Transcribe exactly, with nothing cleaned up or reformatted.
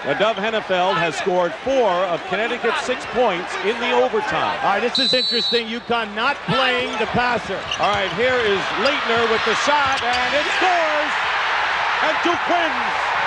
Now, Dov Hennefeld has scored four of Connecticut's six points in the overtime. All right, this is interesting. UConn not playing the passer. All right, here is Leitner with the shot, and it scores! And Duke wins!